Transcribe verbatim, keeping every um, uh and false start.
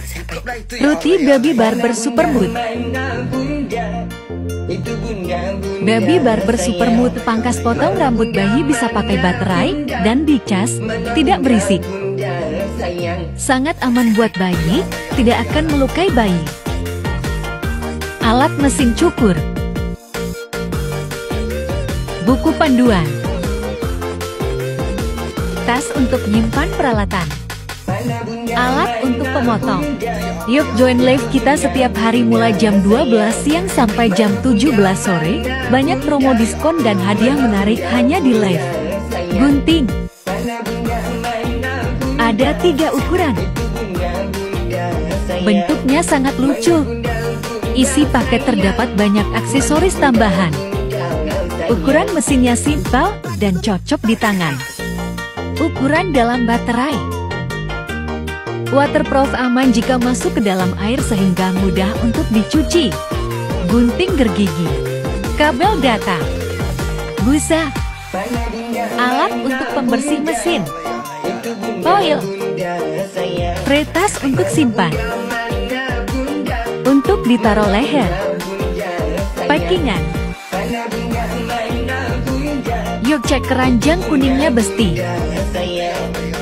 Ruti Baby Barber Supermood. Baby Barber Supermood pangkas potong rambut bayi bisa pakai baterai dan dicas, tidak berisik. Sangat aman buat bayi, tidak akan melukai bayi. Alat mesin cukur. Buku panduan. Tas untuk menyimpan peralatan. Alat untuk pemotong. Yuk join live kita setiap hari mulai jam dua belas siang sampai jam tujuh belas sore. Banyak promo diskon dan hadiah menarik hanya di live. Gunting. Ada tiga ukuran. Bentuknya sangat lucu. Isi paket terdapat banyak aksesoris tambahan. Ukuran mesinnya simpel dan cocok di tangan. Ukuran dalam baterai. Waterproof, aman jika masuk ke dalam air sehingga mudah untuk dicuci. Gunting gergigi. Kabel data. Busa. Alat untuk pembersih mesin. Foil. Retas untuk simpan. Untuk ditaruh leher. Packingan. Yuk cek keranjang kuningnya besti.